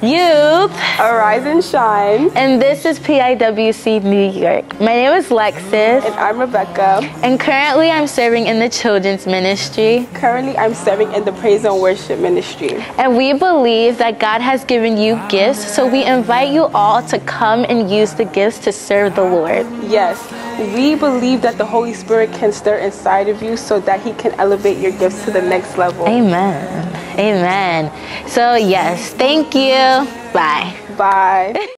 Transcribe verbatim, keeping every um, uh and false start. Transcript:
Youth, Arise and Shine. And this is P I W C New York. My name is Alexis. And I'm Rebecca. And currently I'm serving in the children's ministry. Currently I'm serving in the praise and worship ministry. And we believe that God has given you gifts, so we invite you all to come and use the gifts to serve the Lord. Yes, we believe that the Holy Spirit can stir inside of you so that He can elevate your gifts to the next level. Amen. Amen. So yes, thank you. Bye. Bye.